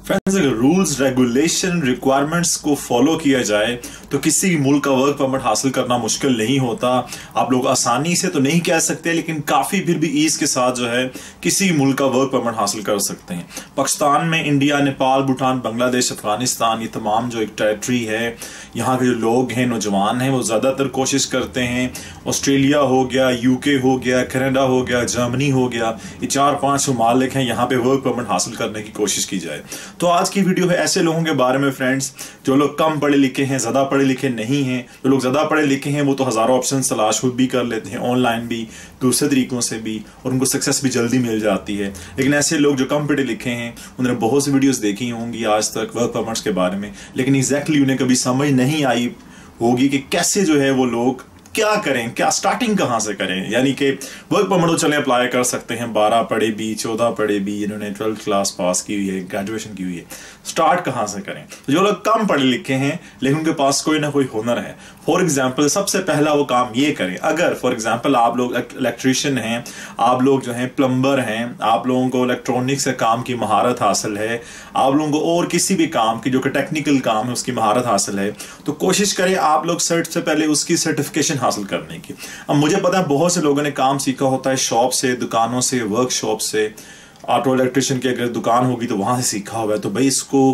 Friends, अगर rules regulation requirements को follow किया जाए तो किसी भी मुल्क का वर्क परमिट हासिल करना मुश्किल नहीं होता। आप लोग आसानी से तो नहीं कह सकते, लेकिन काफी फिर भी ईज के साथ जो है किसी भी मुल्क का वर्क परमिट हासिल कर सकते हैं। पाकिस्तान में इंडिया, नेपाल, भूटान, बांग्लादेश, अफगानिस्तान, ये तमाम जो एक टेरिटरी है, यहाँ के जो लोग हैं, नौजवान हैं, वो ज्यादातर कोशिश करते हैं। ऑस्ट्रेलिया हो गया, यूके हो गया, कनाडा हो गया, जर्मनी हो गया, ये 4-5 ममालिक हैं, यहाँ पे वर्क परमिट हासिल करने की कोशिश की जाए। तो आज की वीडियो है ऐसे लोगों के बारे में फ्रेंड्स, जो लोग कम पढ़े लिखे हैं, ज्यादा पढ़े लिखे नहीं हैं। जो लोग ज्यादा पढ़े लिखे हैं वो तो हजारों ऑप्शन तलाश खुद भी कर लेते हैं, ऑनलाइन भी, दूसरे तरीकों से भी, और उनको सक्सेस भी जल्दी मिल जाती है। लेकिन ऐसे लोग जो कम पढ़े लिखे हैं, उन्होंने बहुत सी वीडियोस देखी होंगी आज तक वर्क परमिट्स के बारे में, लेकिन एग्जैक्टली उन्हें कभी समझ नहीं आई होगी कि कैसे जो है वो लोग क्या करें, क्या स्टार्टिंग कहां से करें। यानी कि वर्क परमिट तो चले अप्लाई कर सकते हैं, 12 पढ़े भी, 14 पढ़े भी, इन्होंने 12th क्लास पास की हुई है, ग्रेजुएशन की हुई है, स्टार्ट कहां से करें। तो जो लोग कम पढ़े लिखे हैं लेकिन उनके पास कोई ना कोई हुनर है, फॉर एग्जाम्पल सबसे पहला वो काम ये करें। अगर फॉर एग्जाम्पल आप लोग इलेक्ट्रीशियन हैं, आप लोग जो हैं प्लम्बर हैं, आप लोगों को इलेक्ट्रॉनिक्स के काम की महारत हासिल है, आप लोगों को और किसी भी काम की जो कि टेक्निकल काम है उसकी महारत हासिल है, तो कोशिश करें आप लोग सबसे पहले उसकी सर्टिफिकेशन हासिल करने की। अब मुझे पता है बहुत से लोगों ने काम सीखा होता है शॉप से, दुकानों से, वर्कशॉप से, ऑटो इलेक्ट्रिशियन की अगर दुकान होगी तो वहां से सीखा हुआ है। तो भाई इसको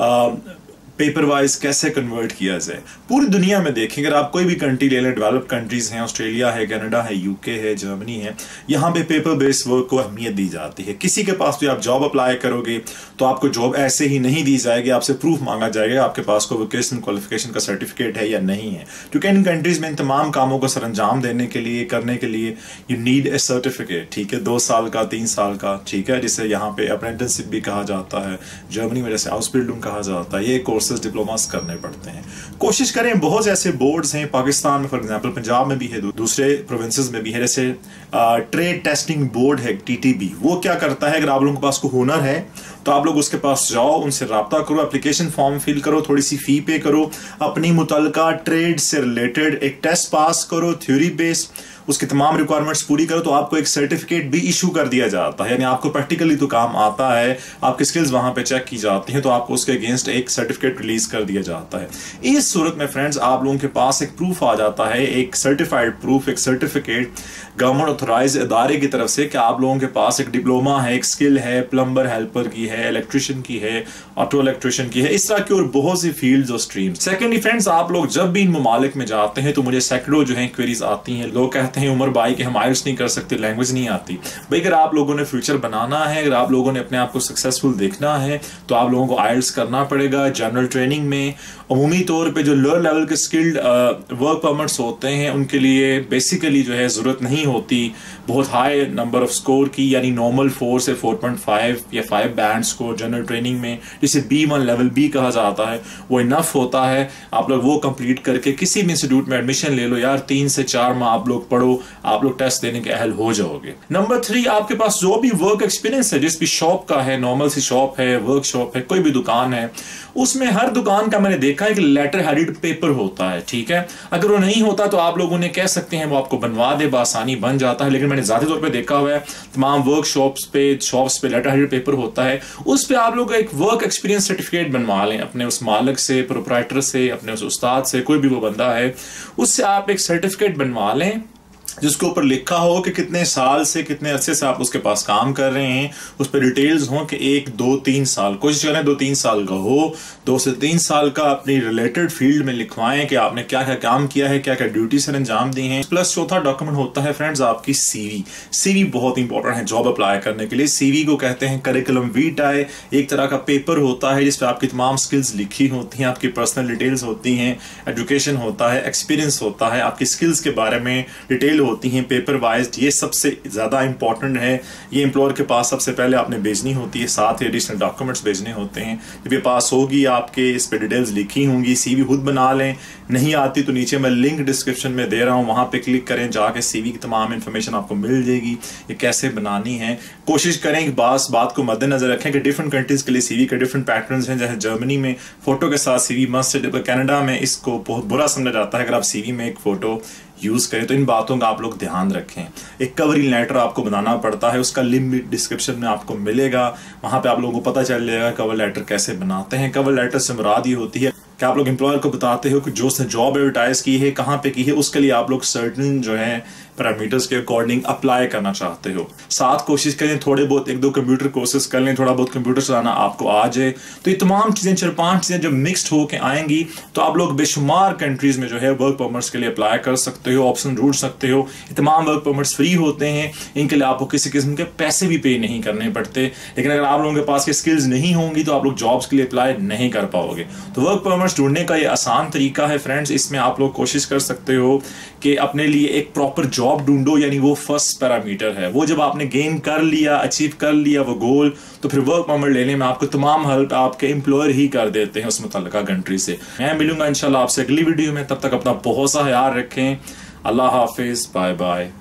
पेपर वाइज कैसे कन्वर्ट किया जाए। पूरी दुनिया में देखें, अगर आप कोई भी कंट्री ले लें, डेवलप्ड कंट्रीज हैं, ऑस्ट्रेलिया है, कनाडा है, यूके है, जर्मनी है, यहाँ पे पेपर बेस्ड वर्क को अहमियत दी जाती है। किसी के पास भी आप जॉब अप्लाई करोगे तो आपको जॉब ऐसे ही नहीं दी जाएगी, आपसे प्रूफ मांगा जाएगा आपके पास कोई वोकेशनल क्वालिफिकेशन का सर्टिफिकेट है या नहीं है। क्योंकि इन कंट्रीज में इन तमाम कामों को सर अंजाम देने के लिए, करने के लिए यू नीड ए सर्टिफिकेट, ठीक है, 2 साल का, 3 साल का, ठीक है, जिसे यहाँ पे अप्रेंटिसशिप भी कहा जाता है, जर्मनी में जैसे हाउसबिल्डिंग कहा जाता है, ये कोर्सेज डिप्लोमास करने पड़ते हैं। कोशिश करें, बहुत से ऐसे बोर्ड्स हैं पाकिस्तान में, फॉर एग्जांपल पंजाब में भी है, दूसरे प्रोविंसेस में भी है, जैसे ट्रेड टेस्टिंग बोर्ड है, टीटीबी। वो क्या करता है, अगर आप लोगों के पास कोई हुनर है तो आप लोग उसके पास जाओ, उनसे राब्ता करो, एप्लीकेशन फॉर्म फिल करो, थोड़ी सी फी पे करो, अपनी मुतल्लिका ट्रेड से रिलेटेड एक टेस्ट पास करो, थ्योरी बेस्ड, उसकी तमाम रिक्वायरमेंट्स पूरी करो, तो आपको एक सर्टिफिकेट भी इशू कर दिया जाता है। यानी आपको प्रैक्टिकली तो काम आता है, आपकी स्किल्स वहां पे चेक की जाती हैं, तो आपको उसके अगेंस्ट एक सर्टिफिकेट रिलीज कर दिया जाता है। इस सूरत में फ्रेंड्स आप लोगों के पास एक प्रूफ आ जाता है, एक सर्टिफाइड प्रूफ, एक सर्टिफिकेट गवर्नमेंट ऑथोराइज इदारे की तरफ से कि आप लोगों के पास एक डिप्लोमा है, एक स्किल है, प्लम्बर हेल्पर की है, इलेक्ट्रिशियन की है, ऑटो इलेक्ट्रिशियन की है, इस तरह की और बहुत सी फील्ड्स और स्ट्रीम्स। सेकेंडली फ्रेंड्स, आप लोग जब भी इन ममालिक में जाते हैं तो मुझे सैकड़ों जो है क्वेरीज आती हैं। लोग कहते हैं उमर भाई कि हम आइल्स नहीं कर सकते, लैंग्वेज नहीं आती। भाई अगर आप लोगों ने फ्यूचर बनाना है, अगर आप लोगों ने अपने आप को सक्सेसफुल देखना है तो आप लोगों को आइल्स करना पड़ेगा। जनरल ट्रेनिंग में अमूमी तौर पे जो लोअर लेवल के स्किल्ड वर्क परमिट्स होते हैं उनके लिए बेसिकली जो है जरूरत नहीं होती बहुत हाई नंबर ऑफ स्कोर की, यानी नॉर्मल 4 से 4.5 या 5 बैंड स्कोर जनरल ट्रेनिंग में, जिसे B1 लेवल B कहा जाता है, वो इनफ होता है। आप लोग वो कंप्लीट करके किसी भी इंस्टीट्यूट में एडमिशन ले लो यार, 3 से 4 माह आप लोग पढ़ो, आप लोग टेस्ट देने के अहल हो जाओगे। नंबर 3, आपके पास जो भी वर्क एक्सपीरियंस है, जिस भी शॉप का है, नॉर्मल सी शॉप है, वर्कशॉप है, कोई भी दुकान है, उसमें हर दुकान का मैंने देखा है कि लेटर हेडेड पेपर होता है, ठीक है। अगर वो नहीं होता तो आप लोग उन्हें कह सकते हैं वो आपको बनवा दे, आसानी बन जाता है। लेकिन मैंने ज्यादा तौर पे देखा हुआ है तमाम वर्कशॉप्स पे, शॉप्स पे लेटर हेडेड पेपर होता है, उस पे आप लोग एक वर्क एक्सपीरियंस सर्टिफिकेट बनवा लें अपने उस मालिक से, प्रोप्राइटर से, अपने उस उस्ताद से, कोई भी वो बंदा है, उससे आप एक सर्टिफिकेट बनवा लें जिसके ऊपर लिखा हो कि कितने साल से, कितने अरसे से आप उसके पास काम कर रहे हैं। उस पर डिटेल्स हो कि 1, 2, 3 साल, कोशिश करें 2-3 साल का हो, 2 से 3 साल का अपनी रिलेटेड फील्ड में लिखवाएं कि आपने क्या क्या काम किया है, क्या क्या ड्यूटी से अंजाम दी हैं। प्लस चौथा डॉक्यूमेंट होता है फ्रेंड्स आपकी सीवी। सीवी बहुत इंपॉर्टेंट है जॉब अप्लाई करने के लिए। सीवी को कहते हैं करिकुलम वीटाए, एक तरह का पेपर होता है जिसपे आपकी तमाम स्किल्स लिखी होती हैं, आपकी पर्सनल डिटेल्स होती हैं, एजुकेशन होता है, एक्सपीरियंस होता है, आपकी स्किल्स के बारे में डिटेल होती हैं पेपर वाइज। ये सबसे ज्यादा इंपॉर्टेंट है, ये एम्प्लॉयर के पास सबसे पहले आपने भेजनी होती है, साथ ही एडिशनल डॉक्यूमेंट्स भेजने होते हैं। जब ये पास होगी आपके, इस पे डिटेल्स लिखी होंगी, सीवी खुद बना लें। नहीं आती तो नीचे मैं लिंक डिस्क्रिप्शन में दे रहा हूं, वहां पे क्लिक करें, जाके सीवी की तमाम इंफॉर्मेशन आपको मिल जाएगी, ये कैसे बनानी है। कोशिश करें कि बात को मद्देनजर रखें कि डिफरेंट कंट्रीज के लिए सीवी के डिफरेंट पैटर्न्स हैं। जैसे जर्मनी में फोटो के साथ सीवी मस्ट है, जबकि कनाडा में इसको बहुत बुरा समझा जाता है अगर आप सीवी में एक फोटो यूज करें। तो इन बातों का आप लोग ध्यान रखें। एक कवरिंग लेटर आपको बनाना पड़ता है, उसका लिंक डिस्क्रिप्शन में आपको मिलेगा, वहां पे आप लोगों को पता चल जाएगा कवर लेटर कैसे बनाते हैं। कवर लेटर से मुराद ये होती है कि आप लोग एम्प्लॉयर को बताते हो कि जो उसने जॉब एडवर्टाइज की है, कहाँ पे की है, उसके लिए आप लोग सर्टेन जो है पैरामीटर्स के अकॉर्डिंग अप्लाई करना चाहते हो। साथ कोशिश करें थोड़े बहुत 1-2 कंप्यूटर कोर्सेज कर लें, थोड़ा बहुत कंप्यूटर चलाना आपको आ जाए। तो ये तमाम चीजें 4-5 चीजें जब मिक्सड होके आएंगी तो आप लोग बेशुमार कंट्रीज में जो है वर्क परमिट्स के लिए अप्लाई कर सकते हो, ऑप्शन ढूंढ सकते हो। ये तमाम वर्क परमिट्स फ्री होते हैं, इनके लिए आपको किसी किस्म के पैसे भी पे नहीं करने पड़ते। लेकिन अगर आप लोगों के पास स्किल्स नहीं होंगी तो आप लोग जॉब्स के लिए अप्लाई नहीं कर पाओगे। तो वर्क परमिट्स ढूंढने का ये आसान तरीका है फ्रेंड्स। इसमें आप लोग कोशिश कर सकते हो कि अपने लिए एक प्रॉपर जॉब ढूंढो, यानी वो फर्स्ट पैरामीटर है। वो जब आपने गेन कर लिया, अचीव कर लिया वो गोल, तो फिर वर्क परमिट लेने में आपको तमाम हेल्प आपके एम्प्लॉयर ही कर देते हैं उस मुतल्लिका कंट्री से। मैं मिलूंगा इंशाल्लाह आपसे अगली वीडियो में, तब तक अपना बहुत सा ख्याल रखें। अल्लाह हाफिज, बाय बाय।